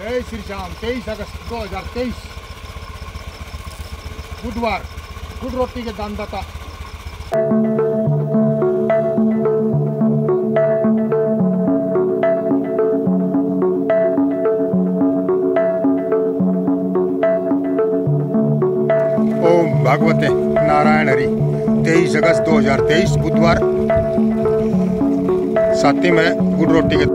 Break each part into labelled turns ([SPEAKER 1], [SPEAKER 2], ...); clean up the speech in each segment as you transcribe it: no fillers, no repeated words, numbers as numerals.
[SPEAKER 1] जय श्री श्याम। 23 अगस्त 2023 बुधवार। गुड़ रोटी के दानदाता। ओम भगवते नारायण हरि। 23 अगस्त 2023 बुधवार। साथी में गुड़ रोटी के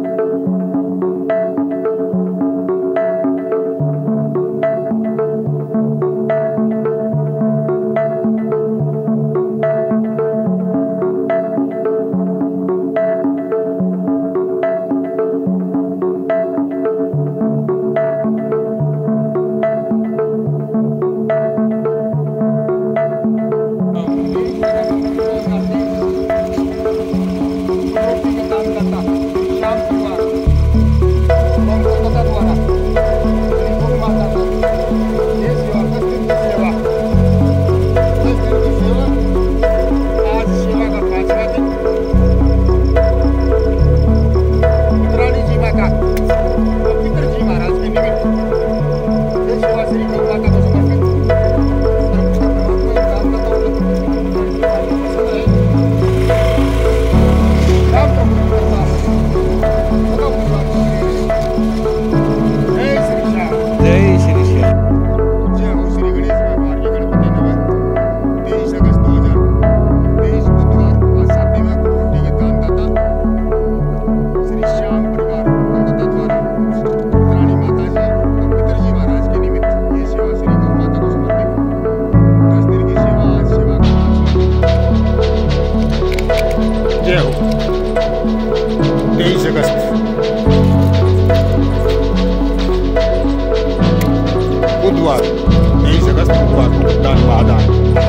[SPEAKER 1] बुधवार 23 अगस्त बुधवार दान महादान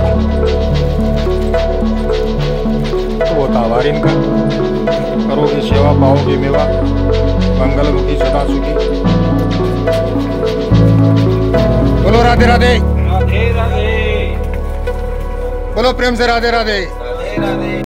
[SPEAKER 1] तो वो तावार इनका करोगे सेवा पाओगे मेवा। मंगलमुखी सदा सुखी। बोलो राधे राधे।
[SPEAKER 2] राधे राधे।
[SPEAKER 1] बोलो प्रेम से राधे राधे।
[SPEAKER 2] राधे राधे।